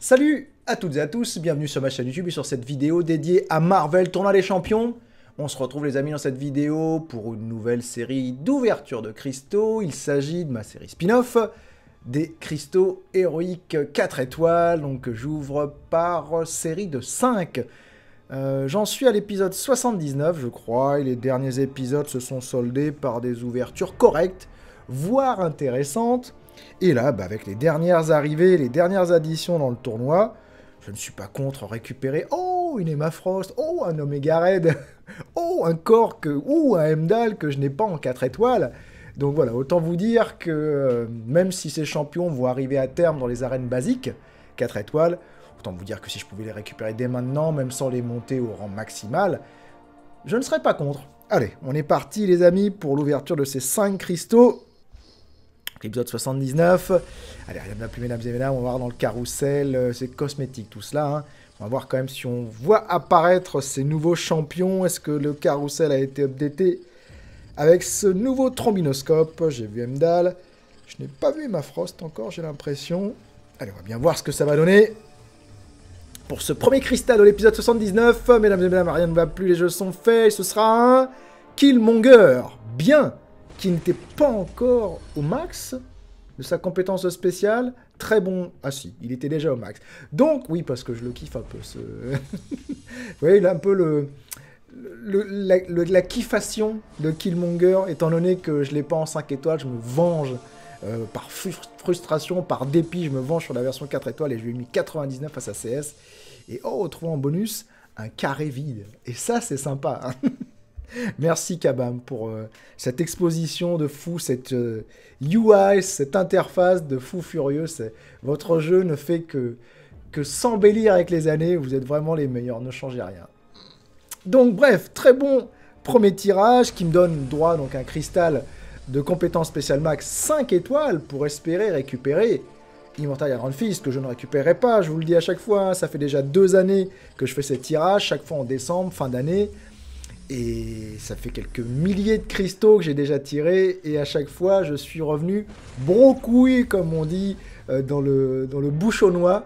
Salut à toutes et à tous, bienvenue sur ma chaîne YouTube et sur cette vidéo dédiée à Marvel Tournoi des Champions. On se retrouve les amis dans cette vidéo pour une nouvelle série d'ouverture de cristaux. Il s'agit de ma série spin-off des cristaux héroïques 4 étoiles. Donc j'ouvre par série de 5. J'en suis à l'épisode 79 je crois et les derniers épisodes se sont soldés par des ouvertures correctes, voire intéressantes. Et là, avec les dernières arrivées, les dernières additions dans le tournoi, je ne suis pas contre récupérer, oh, une Emma Frost, oh, un Omega Red, oh, un Korg, ou un Heimdall que je n'ai pas en 4 étoiles. Donc voilà, autant vous dire que même si ces champions vont arriver à terme dans les arènes basiques, 4 étoiles, autant vous dire que si je pouvais les récupérer dès maintenant, même sans les monter au rang maximal, je ne serais pas contre. Allez, on est parti les amis pour l'ouverture de ces 5 cristaux. Épisode 79. Allez, rien de la plus, mesdames et mesdames, on va voir dans le carrousel, c'est cosmétique tout cela. Hein. On va voir quand même si on voit apparaître ces nouveaux champions. Est-ce que le carrousel a été updaté avec ce nouveau trombinoscope? J'ai vu Heimdall. Je n'ai pas vu Emma Frost encore, j'ai l'impression. Allez, on va bien voir ce que ça va donner. Pour ce premier cristal de l'épisode 79, mesdames et mesdames, rien ne va plus, les jeux sont faits. Ce sera un Killmonger. Bien, qui n'était pas encore au max de sa compétence spéciale. Très bon. Ah si, il était déjà au max. Donc, oui, parce que je le kiffe un peu. Vous voyez, il a un peu la kiffation de Killmonger, étant donné que je ne l'ai pas en 5 étoiles, je me venge par frustration, par dépit, je me venge sur la version 4 étoiles et je lui ai mis 99 face à CS. Et oh, trouvé en bonus, un carré vide. Et ça, c'est sympa. Hein. Merci Kabam pour cette exposition de fou, cette UI, cette interface de fou furieux. Votre jeu ne fait que s'embellir avec les années. Vous êtes vraiment les meilleurs, ne changez rien. Donc bref, très bon premier tirage qui me donne droit donc à un cristal de compétence spéciale max 5 étoiles pour espérer récupérer Immortal Iron Fist, que je ne récupérerai pas, je vous le dis à chaque fois. Hein, ça fait déjà 2 années que je fais ces tirages, chaque fois en décembre, fin d'année. Et ça fait quelques milliers de cristaux que j'ai déjà tirés. Et à chaque fois, je suis revenu brocouille, comme on dit, dans le bouchonnois.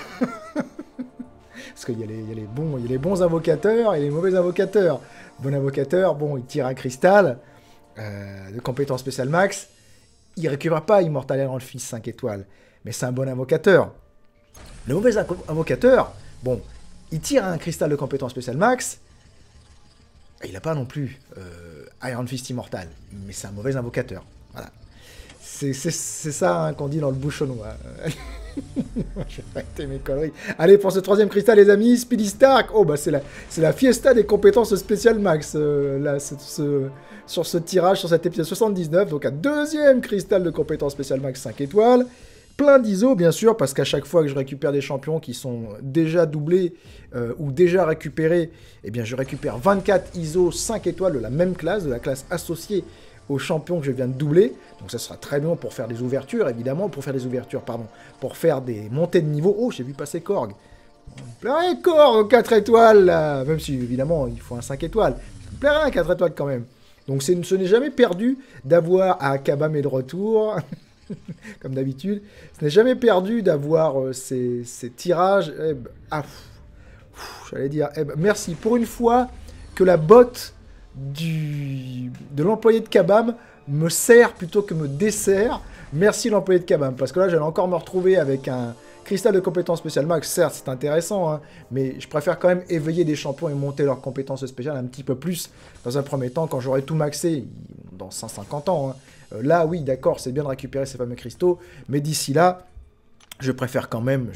Parce qu'il y a les bons invocateurs et les mauvais invocateurs. Bon invocateur, bon, il tire un cristal de compétence spéciale max. Il récupère pas Immortal Iron Fist 5 étoiles. Mais c'est un bon invocateur. Le mauvais invocateur, bon, il tire un cristal de compétence spéciale max. Il n'a pas non plus Iron Fist Immortal, mais c'est un mauvais invocateur. Voilà. C'est ça hein, qu'on dit dans le bouchonnois. Je vais arrêter mes conneries. Allez, pour ce troisième cristal, les amis, Speedy Stark. Oh, bah c'est la fiesta des compétences spéciales max. Là, sur ce tirage, sur cet épisode 79. Donc, un deuxième cristal de compétences spéciales max 5 étoiles. Plein d'ISO, bien sûr, parce qu'à chaque fois que je récupère des champions qui sont déjà doublés ou déjà récupérés, eh bien, je récupère 24 ISO 5 étoiles de la même classe, de la classe associée aux champions que je viens de doubler. Donc ça sera très bien pour faire des ouvertures, évidemment, pour faire des montées de niveau. Oh, j'ai vu passer Korg. Plairait Korg 4 étoiles, là. Même si, évidemment, il faut un 5 étoiles. Il plairait un 4 étoiles quand même. Donc ce n'est jamais perdu d'avoir à Kabam et de retour... Comme d'habitude, ce n'est jamais perdu d'avoir ces tirages. J'allais dire, merci pour une fois que la botte de l'employé de Kabam me sert plutôt que me dessert. Merci l'employé de Kabam, parce que là, j'allais encore me retrouver avec un cristal de compétences spéciales max. Certes, c'est intéressant, hein, mais je préfère quand même éveiller des champions et monter leurs compétences spéciales un petit peu plus dans un premier temps, quand j'aurai tout maxé, dans 150 ans. Hein. Là, oui, d'accord, c'est bien de récupérer ces fameux cristaux, mais d'ici là, je préfère quand même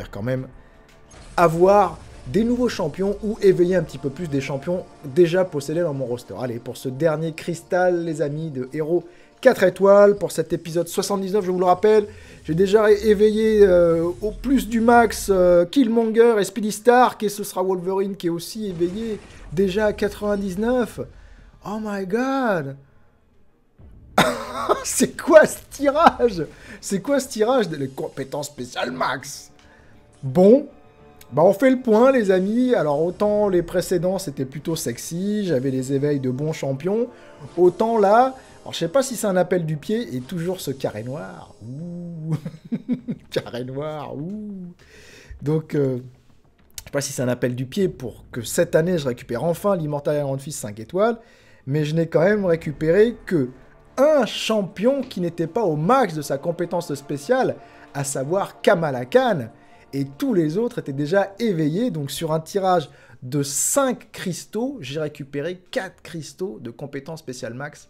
avoir des nouveaux champions ou éveiller un petit peu plus des champions déjà possédés dans mon roster. Allez, pour ce dernier cristal, les amis, de héros 4 étoiles, pour cet épisode 79, je vous le rappelle, j'ai déjà éveillé au plus du max Killmonger et Speedy Stark, et ce sera Wolverine qui est aussi éveillé déjà à 99. Oh my god! C'est quoi ce tirage? C'est quoi ce tirage de les compétences spéciales max? Bon, bah on fait le point les amis. Alors autant les précédents c'était plutôt sexy, j'avais les éveils de bons champions. Autant là, alors je sais pas si c'est un appel du pied, et toujours ce carré noir. Ouh. Carré noir, ouh. Donc, je sais pas si c'est un appel du pied pour que cette année, je récupère enfin l'Immortal Iron Fist 5 étoiles, mais je n'ai quand même récupéré que un champion qui n'était pas au max de sa compétence spéciale, à savoir Kamala Khan, et tous les autres étaient déjà éveillés, donc sur un tirage de 5 cristaux, j'ai récupéré 4 cristaux de compétence spéciale max,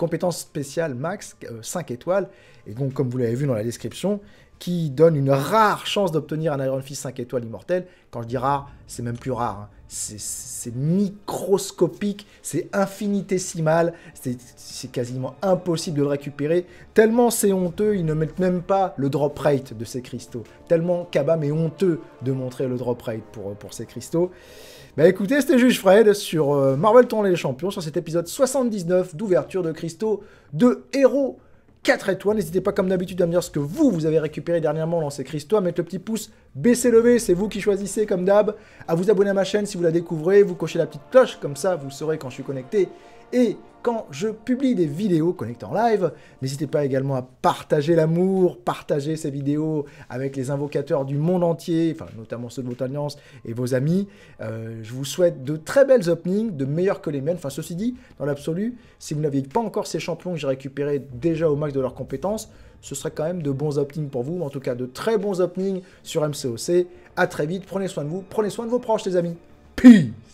5 étoiles, et donc comme vous l'avez vu dans la description, qui donne une rare chance d'obtenir un Iron Fist 5 étoiles immortel. Quand je dis rare, c'est même plus rare, hein. C'est microscopique, c'est infinitésimal, c'est quasiment impossible de le récupérer, tellement c'est honteux, ils ne mettent même pas le drop rate de ces cristaux, tellement Kabam est honteux de montrer le drop rate pour ces cristaux. Bah écoutez, c'était Juge Fred sur Marvel Tournoi des Champions, sur cet épisode 79 d'ouverture de cristaux de héros 4 étoiles. N'hésitez pas comme d'habitude à me dire ce que vous avez récupéré dernièrement dans ces cristaux, à mettre le petit pouce baissé levé, c'est vous qui choisissez comme d'hab, à vous abonner à ma chaîne si vous la découvrez, vous cochez la petite cloche, comme ça vous saurez quand je suis connecté et quand je publie des vidéos connectées en live. N'hésitez pas également à partager l'amour, partager ces vidéos avec les invocateurs du monde entier, enfin notamment ceux de votre alliance et vos amis. Je vous souhaite de très belles openings, de meilleurs que les miennes. Enfin ceci dit, dans l'absolu, si vous n'aviez pas encore ces champions que j'ai récupérés déjà au max de leurs compétences, ce serait quand même de bons openings pour vous, en tout cas de très bons openings sur MCOC. À très vite, prenez soin de vous, prenez soin de vos proches les amis. Peace.